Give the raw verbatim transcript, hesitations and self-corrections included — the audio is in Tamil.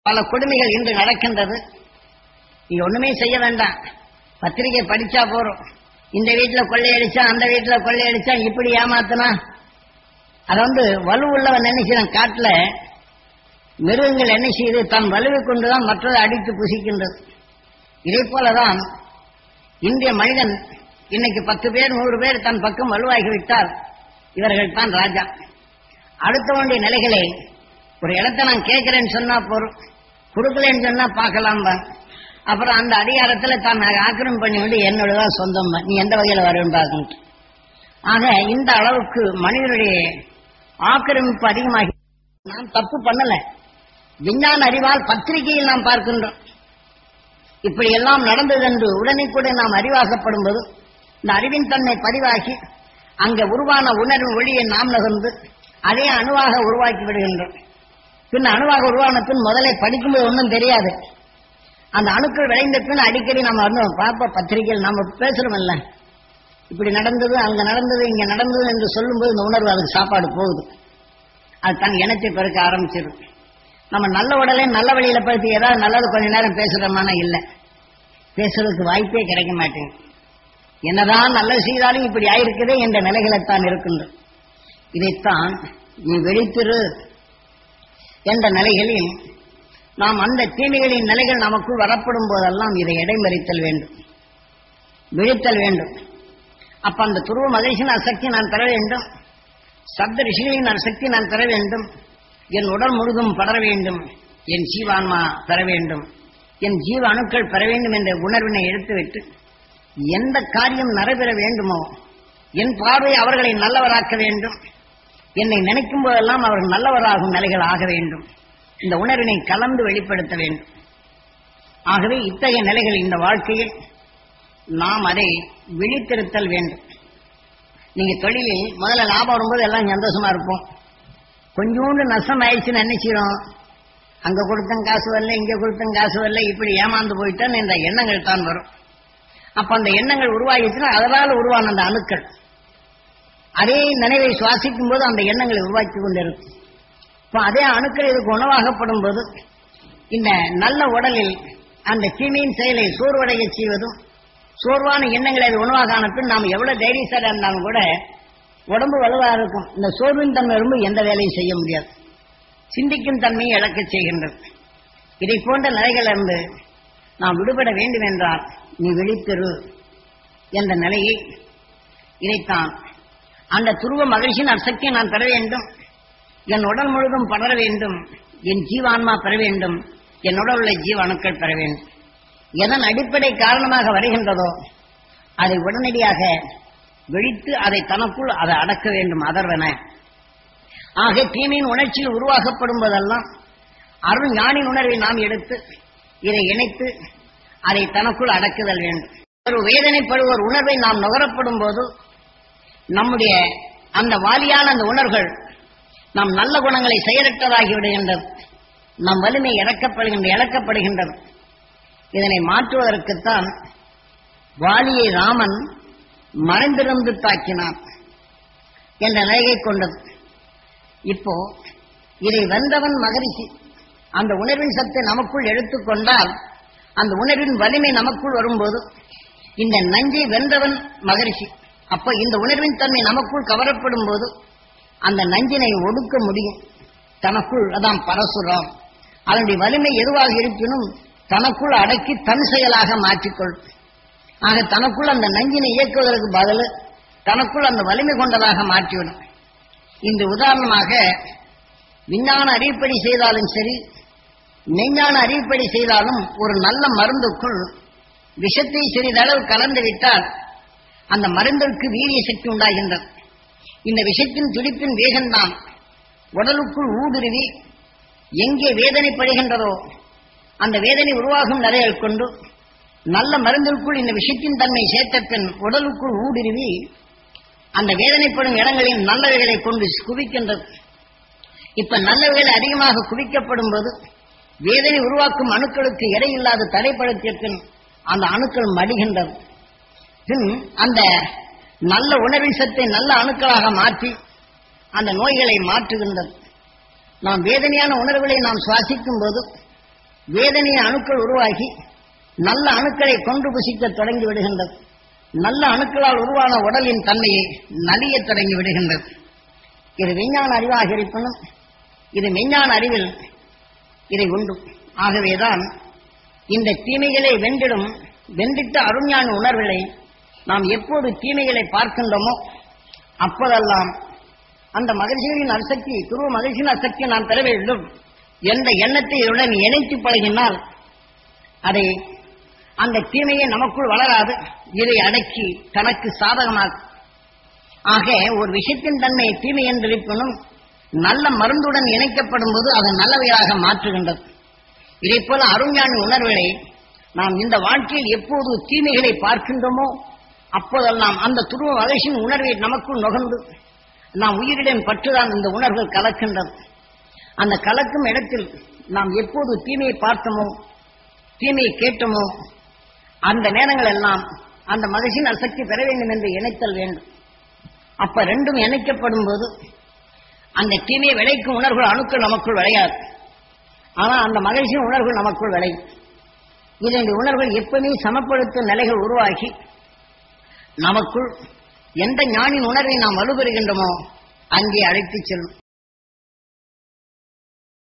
பல கொடுமைகள் இன்று நடக்கின்றது. நீ ஒண்ணுமே செய்ய வேண்டாம், பத்திரிகை படிச்சா போறோம். இந்த வீட்டுல கொள்ளையடிச்சா, அந்த வீட்டுல கொள்ளையடிச்சா, இப்படி ஏமாத்தினா. அது வந்து வலுவுள்ளவன் என்ன செய்யறான், காட்டுல மிருகங்கள் என்ன செய்யுது, தன் வலுவை கொண்டுதான் மற்றதை அடித்து புசிக்கின்றது. இதே போலதான் இந்திய மனிதன் இன்னைக்கு பத்து பேர் நூறு பேர் தன் பக்கம் வலுவாகிவிட்டால் இவர்கள் தான் ராஜா. அடுத்தவனுடைய நிலைகளை ஒரு இடத்தை நான் கேட்கிறேன்னு சொன்னா போறோம், கொடுக்கலன்னு சொன்னா பார்க்கலாம் தான். அப்புறம் அந்த அதிகாரத்துல தான் ஆக்கிரமம் பண்ணிவிட்டு என்னோடதான் சொந்தம், நீ எந்த வகையில வருன்னு பார்க்கணும். ஆக இந்த அளவுக்கு மனிதனுடைய ஆக்கிரமிப்பு அதிகமாகி, நாம் தப்பு பண்ணல, விஞ்ஞான அறிவால் பத்திரிகையில் நாம் பார்க்கின்றோம் இப்படி எல்லாம் நடந்தது என்று உடனுக்குடன் நாம் அறிவாக்கப்படும் போது இந்த அறிவின் தன்மை பதிவாகி அங்க உருவான உணர்வு ஒளியை நாம் நகர்ந்து அதே அணுவாக உருவாக்கி விடுகின்றோம். பின் அணுவாக உருவான பின் முதலே படிக்கும்போது ஒன்றும் தெரியாது. அந்த அணுக்கள் விளைந்த பின் அடிக்கடி நம்ம வந்து பாப்ப பத்திரிகையில் நம்ம பேசுறோம் இல்ல, இப்படி நடந்தது, அங்க நடந்தது, இங்க நடந்தது என்று சொல்லும்போது இந்த உணர்வு அதுக்கு சாப்பாடு போகுது, அது தன் இனத்தை பெருக்க ஆரம்பிச்சிடும். நம்ம நல்ல உடலை நல்ல வழியில படுத்தி ஏதாவது நல்லது கொஞ்ச நேரம் பேசுறோமானா இல்லை, பேசுறதுக்கு வாய்ப்பே கிடைக்க மாட்டேங்குது. என்னதான் நல்லது செய்தாலும் இப்படி ஆயிருக்குதே என்ற நிலைகளைத்தான் இருக்கின்றோம். இதைத்தான் நீ வெளித்திரு என்ற நிலைகளில் நாம் அந்த தீமைகளின் நிலைகள் நமக்குள் வரப்படும் போதெல்லாம் இதை இடைமறித்தல் வேண்டும், விழித்தல் வேண்டும். அப்ப அந்த துருவ மகிழ்ச்சியின் அசக்தி நான் பெற வேண்டும், சப்த ரிஷிகளின் அசக்தி நான் பெற வேண்டும், என் உடல் முழுதும் படர வேண்டும், என் ஜீவான்மா பெற வேண்டும், என் ஜீவ அணுக்கள் பெற வேண்டும் என்ற உணர்வினை எடுத்துவிட்டு எந்த காரியம் நடைபெற வேண்டுமோ, என் பார்வை அவர்களை நல்லவராக்க வேண்டும், என்னை நினைக்கும் போதெல்லாம் அவர்கள் நல்லவராகும் நிலைகள் ஆக வேண்டும், இந்த உணர்வினை கலந்து வெளிப்படுத்த வேண்டும். ஆகவே இத்தகைய நிலைகள் இந்த வாழ்க்கையில் நாம் அதை விழித்திருத்தல் வேண்டும். நீங்க தொழிலில் முதல்ல லாபம் வரும்போது எல்லாம் சந்தோஷமா இருப்போம், கொஞ்சோண்டு நஷ்டம் ஆயிடுச்சுன்னு நினைச்சிடும், அங்க கொடுத்தன் காசு வரல, இங்க கொடுத்தன் காசு வரல, இப்படி ஏமாந்து போயிட்டான்னு இந்த எண்ணங்கள் தான் வரும். அப்ப அந்த எண்ணங்கள் உருவாகிச்சுன்னா அதனால உருவான அந்த அணுக்கள் அதே நினைவை சுவாசிக்கும் போது அந்த எண்ணங்களை உருவாக்கி கொண்டிருக்கும். இப்ப அதே அணுக்கள் இதுக்கு உணவாகப்படும் போது இந்த நல்ல உடலில் அந்த தீமையின் செயலை சோர்வடைய செய்வதும், சோர்வான எண்ணங்களை அது உணவாக ஆனப்பின் நாம் எவ்வளவு தைரியசாலியா இருந்தாலும் கூட உடம்பு வலுவாக இருக்கும். இந்த சோர்வின் தன்மை ரொம்ப எந்த வேலையும் செய்ய முடியாது, சிந்திக்கும் தன்மையை இழக்க செய்கின்றது. இதை போன்ற நிலைகள் இருந்து நாம் விடுபட வேண்டும் என்றால் நீ விழித்திரு என்ற நிலையை, இதைத்தான் அந்த துருவ மகிழ்ச்சியின் அசக்தியை நான் பெற வேண்டும், என் உடல் முழுதும் படர வேண்டும், என் ஜீவான்மா பெற வேண்டும், என் உடல் உள்ள ஜீவ அணுக்கள் பெற வேண்டும். எதன் அடிப்படை காரணமாக வருகின்றதோ அதை உடனடியாக விழித்து அதை தனக்குள் அதை அடக்க வேண்டும் அதர்வன. ஆக தீமையின் உணர்ச்சியில் உருவாக்கப்படும் போதெல்லாம் அருள் ஞானின் உணர்வை நாம் எடுத்து இதை இணைத்து அதை தனக்குள் அடக்குதல் வேண்டும். ஒரு வேதனைப்படுவோர் உணர்வை நாம் நுகரப்படும் போது நம்முடைய அந்த வாலியான அந்த உணர்வுகள் நாம் நல்ல குணங்களை செயலற்றதாகி விடுகின்றது, நம் வலிமை இறக்கப்படுகின்ற இழக்கப்படுகின்றது. இதனை மாற்றுவதற்குத்தான் வாலியை ராமன் மறைந்திருந்து தாக்கினான் என்ற நிலையை கொண்டது. இப்போ இதை வென்றவன் மகரிஷி. அந்த உணர்வின் சத்தை நமக்குள் எடுத்துக்கொண்டால் அந்த உணர்வின் வலிமை நமக்குள் வரும்போது இந்த நஞ்சை வென்றவன் மகரிஷி. அப்ப இந்த உணர்வின் தன்மை நமக்குள் கவரப்படும் போது அந்த நஞ்சினை ஒடுக்க முடியும் தனக்குள். அதான் பரசுராம். அதனுடைய வலிமை எதுவாக இருப்பினும் தனக்குள் அடக்கி தன் செயலாக மாற்றிக்கொள்ளும். ஆக தனக்குள் அந்த நஞ்சினை இயக்குவதற்கு பதில் தனக்குள் அந்த வலிமை கொண்டதாக மாற்றிவிடும். இந்த உதாரணமாக விஞ்ஞான அறிவுப்படி செய்தாலும் சரி, மெய்ஞான அறிவுப்படி செய்தாலும் ஒரு நல்ல மருந்துக்குள் விஷத்தை சிறிதளவு கலந்து விட்டால் அந்த மருந்திற்கு வீரிய சக்தி உண்டாகின்றது. இந்த விஷத்தின் துடிப்பின் வேகம்தான் உடலுக்குள் ஊடுருவி எங்கே வேதனைப்படுகின்றதோ அந்த வேதனை உருவாகும் நிலையை கொண்டு நல்ல மருந்திற்குள் இந்த விஷத்தின் தன்மை சேர்த்த பின் உடலுக்குள் ஊடுருவி அந்த வேதனைப்படும் இடங்களில் நல்லவைகளை கொண்டு குவிக்கின்றது. இப்ப நல்லவைகள் அதிகமாக குவிக்கப்படும் போது வேதனை உருவாக்கும் அணுக்களுக்கு எடையில்லாத தடைப்படுத்திய பின் அந்த அணுக்கள் மடிகின்றது. பின் அந்த நல்ல உணர்வின் சத்தை நல்ல அணுக்களாக மாற்றி அந்த நோய்களை மாற்றுகின்றது. நாம் வேதனையான உணர்வுகளை நாம் சுவாசிக்கும் போது வேதனையின் அணுக்கள் உருவாகி நல்ல அணுக்களை கொண்டு புசிக்க தொடங்கி விடுகின்றது. நல்ல அணுக்களால் உருவான உடலின் தன்மையை நலிய தொடங்கி விடுகின்றது. இது விஞ்ஞான அறிவாக இருப்பினும் இது மெஞ்ஞான அறிவில் இதை உண்டு. ஆகவேதான் இந்த தீமைகளை வென்றிடும் வென்றிட்ட அருஞான உணர்வுகளை நாம் எப்போது தீமைகளை பார்க்கின்றோமோ அப்போதெல்லாம் அந்த மகிழ்ச்சிகளின் அசக்தி துருவ மகிழ்ச்சியின் அசக்தியை நாம் பெற வேண்டும் என்ற எண்ணத்தை உடன் இணைத்து பழகினால் அதை அந்த தீமையை நமக்குள் வளராது, இதை அடக்கி தனக்கு சாதகமாகும். ஆக ஒரு விஷயத்தின் தன்மை தீமை என்றிருப்பினும் நல்ல மருந்துடன் இணைக்கப்படும் போது அது நல்லவையாக மாற்றுகின்றது. இதை போல அருஞான உணர்வுகளை நாம் இந்த வாழ்க்கையில் எப்போது தீமைகளை பார்க்கின்றோமோ அப்போதெல்லாம் அந்த துருவ மகிழ்ச்சியின் உணர்வை நமக்குள் நுகர்ந்து நாம் உயிரிடம் பற்றுதான் இந்த உணர்வுகள் கலக்கின்றது. அந்த கலக்கும் இடத்தில் நாம் எப்போது தீமையை பார்த்தோமோ தீமையை கேட்டோமோ அந்த நேரங்கள் எல்லாம் அந்த மகிழ்ச்சியின் அசக்தி பெற வேண்டும் என்று இணைத்தல் வேண்டும். அப்ப ரெண்டும் இணைக்கப்படும் போது அந்த தீமையை விளைக்கும் உணர்வுகள் அணுக்கள் நமக்குள் விளையாது. ஆனால் அந்த மகிழ்ச்சியின் உணர்வுகள் நமக்குள் விளையும். இதனுடைய உணர்வுகள் எப்பவுமே சமப்படுத்தும் நிலைகள் உருவாகி நமக்குள் எந்த ஞானின் உணர்வை நாம் வலுப்பெறுகின்றோமோ அங்கே அழைத்துச் செல்லும்.